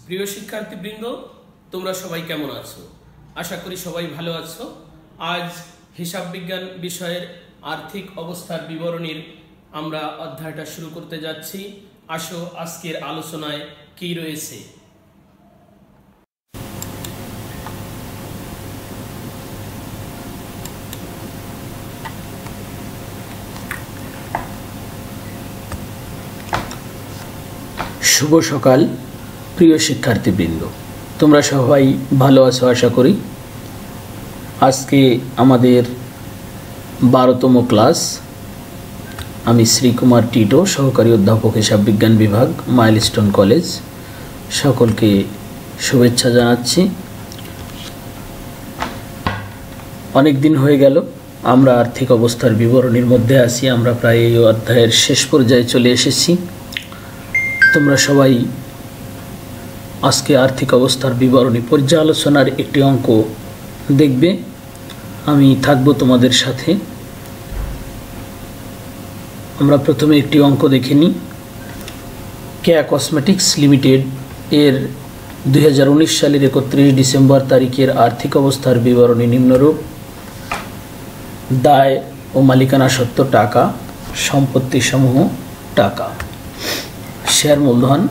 প্রিয় শিক্ষার্থীবৃন্দ, তোমরা সবাই কেমন আছো? আশা করি সবাই ভালো আছো। আজ হিসাব বিজ্ঞান বিষয়ের আর্থিক অবস্থার বিবরণীর আমরা অধ্যায়টা শুরু করতে যাচ্ছি। আসো আজকের আলোচনায় কি রয়েছে। শুভ সকাল প্রিয় শিক্ষার্থীবৃন্দ, তোমরা সবাই ভালো আছো আশা করি। আজকে আমাদের 12তম ক্লাস। আমি শ্রীকুমার টিটো, সহকারী অধ্যাপক হিসাব বিজ্ঞান বিভাগ, মাইলস্টোন কলেজ। সকলকে শুভেচ্ছা জানাচ্ছি। অনেক দিন হয়ে গেল আমরা আর্থিক অবস্থার বিবরণীর মধ্যে আছি। আমরা প্রায় এই অধ্যায়ের শেষ পর্যায়ে চলে এসেছি। তোমরা সবাই আজকে আর্থিক অবস্থার বিবরণী পর্যালোচনার একটি অঙ্ক দেখবে। আমি থাকব তোমাদের সাথে। আমরা প্রথমে একটি অঙ্ক দেখে নিই। কেয়া কসমেটিক্স লিমিটেড এর 2019 সালের 31 ডিসেম্বর তারিখের আর্থিক অবস্থার বিবরণী নিম্নরূপ: দায় ও মালিকানা সত্ত্ব টাকা, সম্পত্তি সমূহ টাকা। শেয়ার মূলধন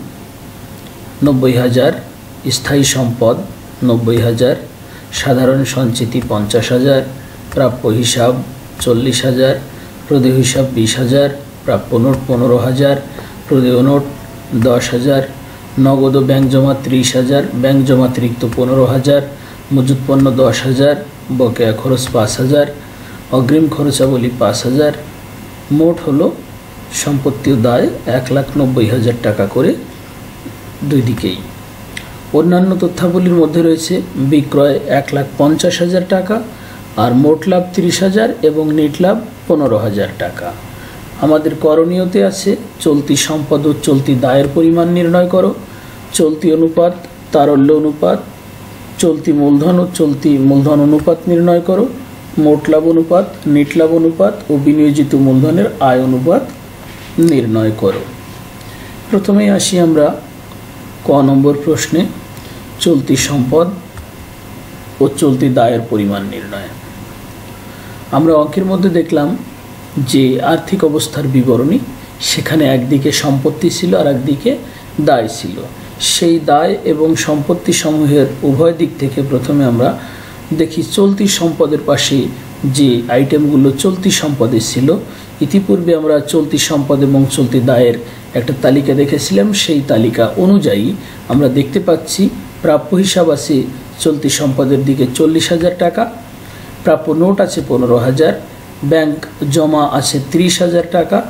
90,000, স্থায়ী সম্পদ 90,000, সাধারণ সঞ্চিতি 50,000, প্রাপ্য হিসাব 40,000, প্রদেয় হিসাব 20,000, প্রাপ্য নোট 15,000, প্রদেয় নোট 10,000, নগদ ও ব্যাংক জমা 30,000, ব্যাংক জমাতিরিক্ত 15,000, মজুত পণ্য 10,000, বকেয়া খরচ 5,000, অগ্রিম খরচাবলী 5,000। মোট হলো সম্পত্তি ও দায় 1,90,000 টাকা করে দুই দিকেই। অন্যান্য তথ্যাবলীর মধ্যে রয়েছে বিক্রয় 1,50,000 টাকা, আর মোট লাভ 30,000 এবং নেট লাভ 15,000 টাকা। আমাদের করণীয়তে আছে চলতি সম্পদ ও চলতি দায়ের পরিমাণ নির্ণয় করো, চলতি অনুপাত, তারল্য অনুপাত, চলতি মূলধন ও চলতি মূলধন অনুপাত নির্ণয় করো, মোট লাভ অনুপাত, নেট লাভ অনুপাত ও বিনিয়োজিত মূলধনের আয় অনুপাত নির্ণয় করো। প্রথমেই আসি আমরা ক নম্বর প্রশ্নে, চলতি সম্পদ ও চলতি দায়ের পরিমাণ নির্ণয়। আমরা অঙ্কের মধ্যে দেখলাম যে আর্থিক অবস্থার বিবরণী, সেখানে একদিকে সম্পত্তি ছিল আর একদিকে দায় ছিল। সেই দায় এবং সম্পত্তি সমূহের উভয় দিক থেকে প্রথমে আমরা দেখি চলতি সম্পদের পাশে যে আইটেমগুলো চলতি সম্পদে ছিল। ইতিপূর্বে আমরা চলতি সম্পদ এবং চলতি দায়ের একটা তালিকা দেখেছিলাম। সেই তালিকা অনুযায়ী আমরা দেখতে পাচ্ছি প্রাপ্য হিসাব আছে চলতি সম্পদের দিকে 40,000 টাকা, প্রাপ্য নোট আছে 15,000, ব্যাংক জমা আছে 30,000 টাকা,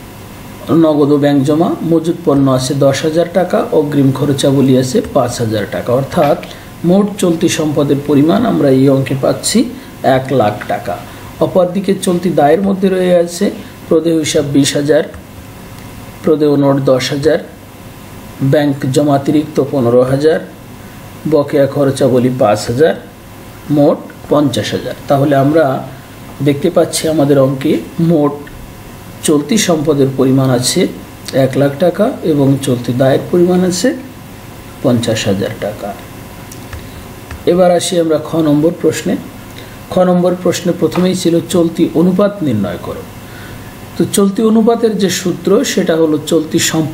নগদ ব্যাংক জমা, মজুত পণ্য আছে 10,000 টাকা, অগ্রিম খরচাবলী আছে 5,000 টাকা। অর্থাৎ মোট চলতি সম্পদের পরিমাণ আমরা এই অঙ্কে পাচ্ছি 1,00,000 টাকা। অপরদিকে চলতি দায়ের মধ্যে রয়ে আছে প্রদেয় হিসাব 20,000, প্রদেয় নোট 10,000, ব্যাংক জমাতিরিক্ত 15,000, বকেয়া খরচাবলী 5,000, মোট 50,000। তাহলে আমরা দেখতে পাচ্ছি আমাদের অঙ্কে মোট চলতি সম্পদের পরিমাণ আছে 1,00,000 টাকা এবং চলতি দায়ের পরিমাণ আছে 50,000 টাকা। এবার আসি আমরা খ নম্বর প্রশ্নে। খ নম্বর প্রশ্নে প্রথমেই ছিল চলতি অনুপাত নির্ণয় করো। তো চলতি অনুপাতের যে সূত্র সেটা হলো চলতি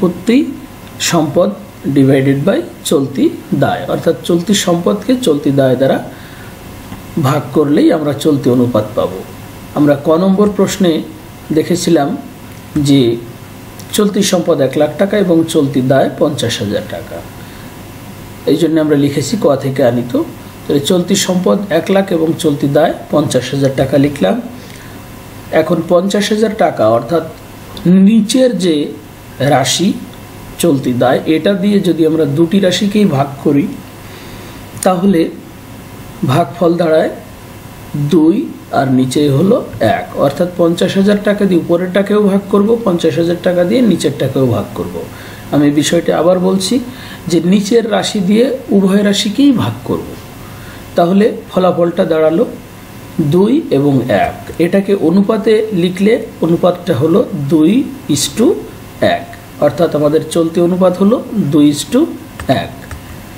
সম্পদ ডিভাইডেড বাই চলতি দায়, অর্থাৎ চলতি সম্পদকে চলতি দায় দ্বারা ভাগ করলেই আমরা চলতি অনুপাত পাব। আমরা ক নম্বর প্রশ্নে দেখেছিলাম যে চলতি সম্পদ 1,00,000 টাকা এবং চলতি দায় 50,000 টাকা। এই জন্য আমরা লিখেছি ক থেকে আনিত। তাহলে চলতি সম্পদ 1,00,000 এবং চলতি দায় 50,000 টাকা লিখলাম। এখন 50,000 টাকা অর্থাৎ নিচের যে রাশি চলতি দায়, এটা দিয়ে যদি আমরা দুটি রাশিকেই ভাগ করি তাহলে ভাগফল দাঁড়ায় 2 আর নিচে হলো 1, অর্থাৎ 50,000 টাকা দিয়ে উপরেরটাকেও ভাগ করব, 50,000 টাকা দিয়ে নিচেরটাকেও ভাগ করব। আমি বিষয়টা আবার বলছি যে নিচের রাশি দিয়ে উভয় রাশিকেই ভাগ করব। তাহলে ফলাফলটা দাঁড়ালো 2 এবং 1। এটাকে অনুপাতে লিখলে অনুপাতটা হলো 2:1, অর্থাৎ আমাদের চলতি অনুপাত হলো 2:1।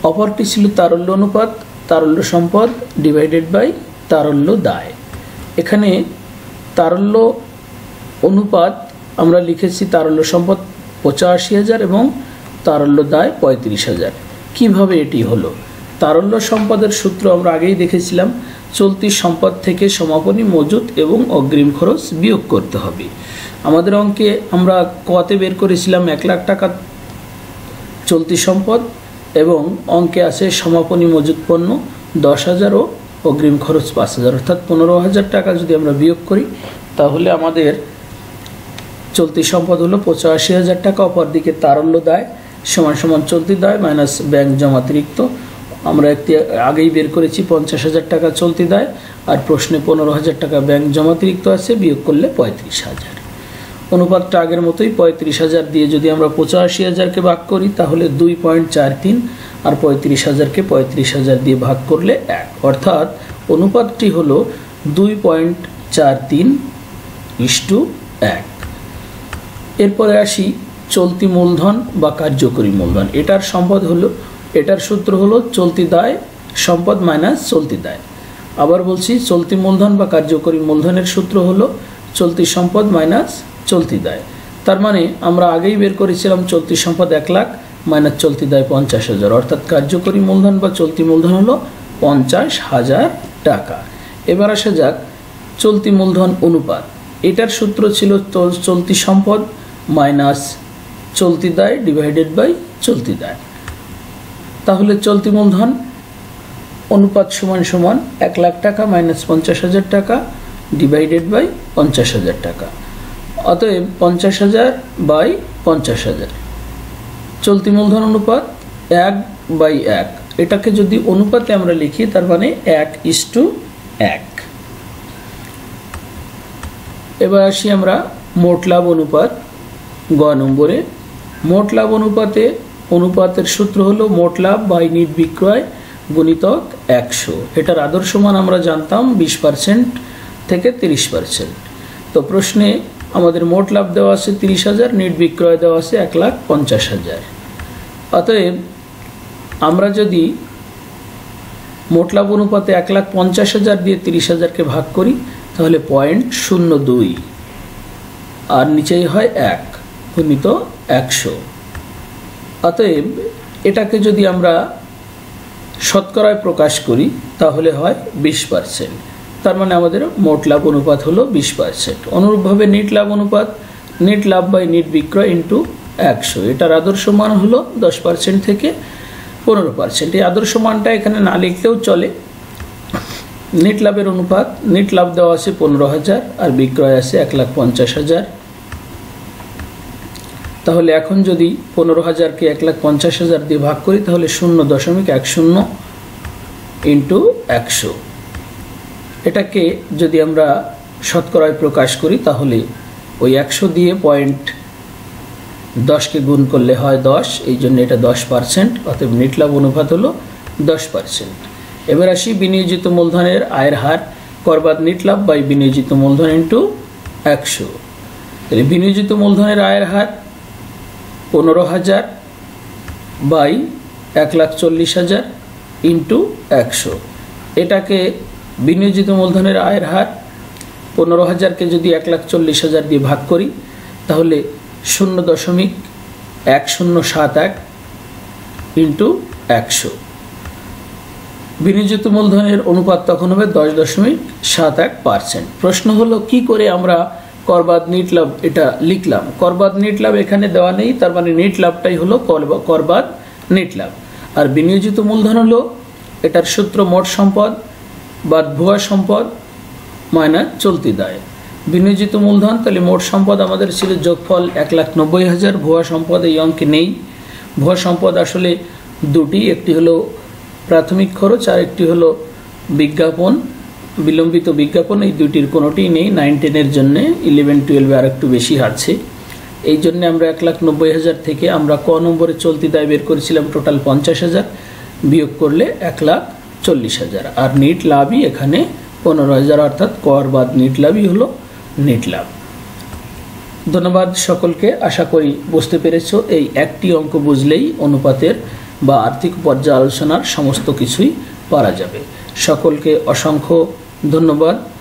অপরটি ছিল তারল্য অনুপাত, তারল্য সম্পদ ডিভাইডেড বাই তারল্য দায়। এখানে তারল্য অনুপাত আমরা লিখেছি তারল্য সম্পদ 85,000 এবং তারল্য দায় 35,000। কিভাবে এটি হলো? তারল্য সম্পদের সূত্র আমরা আগেই দেখেছিলাম, চলতি সম্পদ থেকে সমাপনী মজুত এবং অগ্রিম খরচ বিয়োগ করতে হবে। আমাদের অঙ্কে আমরা কতে বের করেছিলাম 1 লাখ টাকা চলতি সম্পদ এবং অঙ্কে আছে সমাপনী মজুত পণ্য 10,000 ও অগ্রিম খরচ 5,000, অর্থাৎ 15,000 টাকা যদি আমরা বিয়োগ করি তাহলে আমাদের চলতি সম্পদ হলো 85,000 টাকা। অপরদিকে তারল্য দায় সমান সমান চলতি দায় মাইনাস ব্যাংক জমাতিরিক্ত। আমরা একটি আগেই বের করেছি 50,000 টাকা চলতি দায়, আর প্রশ্নে 15,000 টাকা ব্যাংক জমাতিরিক্ত আছে, বিয়োগ করলে 35,000। অনুপাতটা আগের মতোই, 35,000 দিয়ে যদি আমরা 85,000কে ভাগ করি তাহলে 2.43, আর 35,000কে 35,000 দিয়ে ভাগ করলে 1, অর্থাৎ অনুপাতটি হলো 2.43:1। এরপরে আসি চলতি মূলধন বা কার্যকরী মূলধন। এটার সম্পদ হলো, এটার সূত্র হলো চলতি দায় সম্পদ মাইনাস চলতি দায়। আবার বলছি, চলতি মূলধন বা কার্যকরী মূলধনের সূত্র হলো চলতি সম্পদ মাইনাস চলতি দায়। তার মানে আমরা আগেই বের করেছিলাম চলতি সম্পদ 1 লাখ মাইনাস চলতি দায় 50,000, অর্থাৎ কার্যকরী মূলধন বা চলতি মূলধন হলো 50,000 টাকা। এবার আসা যাক চলতি মূলধন অনুপাত। এটার সূত্র ছিল চলতি সম্পদ মাইনাস চলতি দায় ডিভাইডেড বাই চলতি দায়। তাহলে চলতি মূলধন অনুপাত সমান সমান 1 লাখ টাকা মাইনাস 50,000 টাকা ডিভাইডেড বাই 50,000 টাকা। অতএব 50,000 বাই 50,000। চলতি মূলধন অনুপাত 1/1। এটাকে যদি অনুপাতে আমরা লিখি তার মানে 1:1। এবার আসি আমরা মোট লাভ অনুপাত গ নম্বরে। মোট লাভ অনুপাতের সূত্র হলো মোট লাভ বাই নিট বিক্রয় গুণিতক 100। এটার আদর্শ মান আমরা জানতাম 20% থেকে 30%। তো প্রশ্নে আমাদের মোট লাভ দেওয়া আছে 30,000, নিট বিক্রয় দেওয়া আছে 1,50,000। অতএব আমরা যদি মোট লাভ অনুপাতে 1,50,000 দিয়ে 30,000কে ভাগ করি তাহলে 0.02, আর নিচেই হয় 1 গুণিত 100। অতএব এটাকে যদি আমরা শতকরায় প্রকাশ করি তাহলে হয় 20%। তার মানে আমাদের মোট লাভ অনুপাত হলো 20%। অনুরূপভাবে নিট লাভ অনুপাত, নিট লাভ বাই নিট বিক্রয় ইন্টু 100। এটার আদর্শ মান হলো 10% থেকে 15%। এই আদর্শ মানটা এখানে না লিখলেও চলে। নিট লাভের অনুপাত, নিট লাভ দেওয়া আছে 15,000 আর বিক্রয় আছে 1,50,000। তাহলে এখন যদি 15,000কে 1,50,000 দিয়ে ভাগ করি তাহলে 0.10 ইন্টু 100। এটাকে যদি আমরা শতকরায় প্রকাশ করি তাহলে ওই 100 দিয়ে 0.10কে গুণ করলে হয় 10, এই জন্য এটা 10%। অতএব নিট লাভ অনুপাত হলো 10%। এবার আসি বিনিয়োজিত মূলধনের আয়ের হার, করবাদ নিট লাভ বাই বিনিয়োজিত মূলধন ইন্টু 100। তাহলে বিনিয়োজিত মূলধনের আয়ের হার 15,000 বাই 1,40,000 ইন্টু 100। এটাকে বিনিয়োজিত মূলধনের আয়ের হার 15,000কে যদি 1,40,000 দিয়ে ভাগ করি তাহলে 0.1071 ইন্টু 100। বিনিয়োজিত মূলধনের অনুপাত তখন হবে 10.71%। প্রশ্ন হলো কি করে আমরা করবাদ নিট লাভ এটা লিখলাম। করবাদ নিট লাভ এখানে দেওয়া নেই, তার মানে নিট লাভটাই হলো করবাদ নিট লাভ। আর বিনিয়োজিত মূলধন হলো এটার সূত্র মোট সম্পদ বাদ ভুয়া সম্পদ মাইনাস চলতি দায়। বিনিয়োজিত মূলধন তাহলে মোট সম্পদ আমাদের ছিল যোগফল 1,90,000। ভুয়া সম্পদ এই অঙ্কে নেই। ভুয়া সম্পদ আসলে দুটি, একটি হলো প্রাথমিক খরচ আর একটি হলো বিজ্ঞাপন, বিলম্বিত বিজ্ঞাপন। এই দুটির কোনোটিই নেই। 9-10-এর জন্য 11-12-এ আর একটু বেশি আছে। এই জন্য আমরা 1,90,000 থেকে আমরা ক নম্বরে চলতি দায় বের করেছিলাম টোটাল 50,000, বিয়োগ করলে 1,40,000। আর নিট লাভই এখানে 15,000, অর্থাৎ কর বাদ নিট লাভই হলো নিট লাভ। ধন্যবাদ সকলকে। আশা করি বুঝতে পেরেছো। এই একটি অঙ্ক বুঝলেই অনুপাতের বা আর্থিক পর্যালোচনার সমস্ত কিছুই পারা যাবে। সকলকে অসংখ্য ধন্যবাদ।